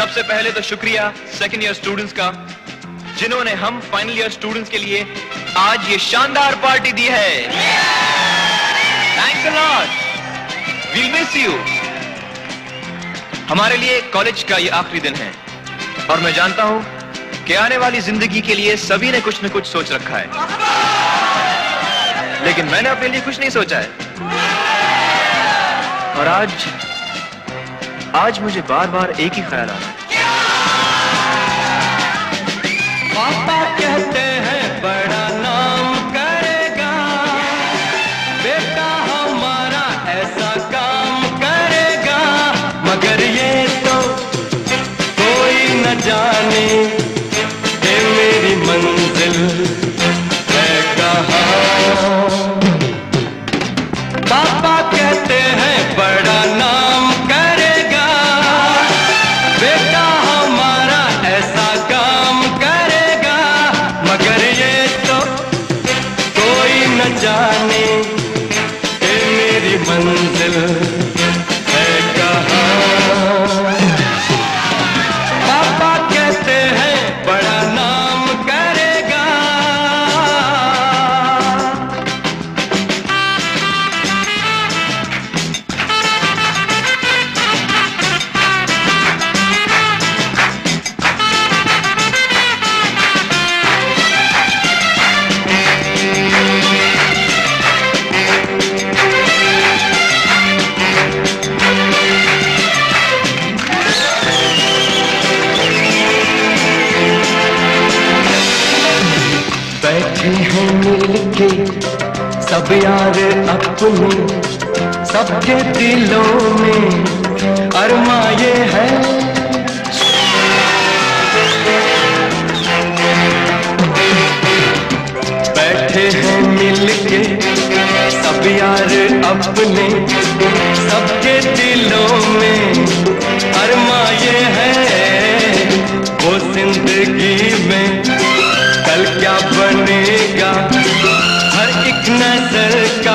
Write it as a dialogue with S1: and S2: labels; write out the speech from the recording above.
S1: सबसे पहले तो शुक्रिया सेकेंड ईयर स्टूडेंट्स का, जिन्होंने हम फाइनल ईयर स्टूडेंट्स के लिए आज ये शानदार पार्टी दी है। Thanks a lot, we'll miss you. हमारे लिए कॉलेज का ये आखिरी दिन है और मैं जानता हूं कि आने वाली जिंदगी के लिए सभी ने कुछ न कुछ सोच रखा है, लेकिन मैंने अपने लिए कुछ नहीं सोचा है। और आज मुझे बार बार एक ही ख्याल आ रहा है।
S2: पापा कहते हैं बड़ा नाम करेगा, बेटा हमारा ऐसा काम करेगा, मगर ये तो कोई न जाने कि मेरी मंजिल है कहाँ। पापा कहते हैं बड़ा नाम करेगा, बेटा हमारा ऐसा काम करेगा, मगर ये तो कोई न जाने कि मेरी मंजिल है कहाँ। पापा कहते हैं बड़ा नाम करेगा। बैठे हैं मिलके सब यार अपने, सबके दिलों में अरमा ये है। बैठे हैं मिलके सब यार अपने, सबके दिलों में अरमा ये है। वो जिंदगी में कल क्या बनेगा, हर एक नजर का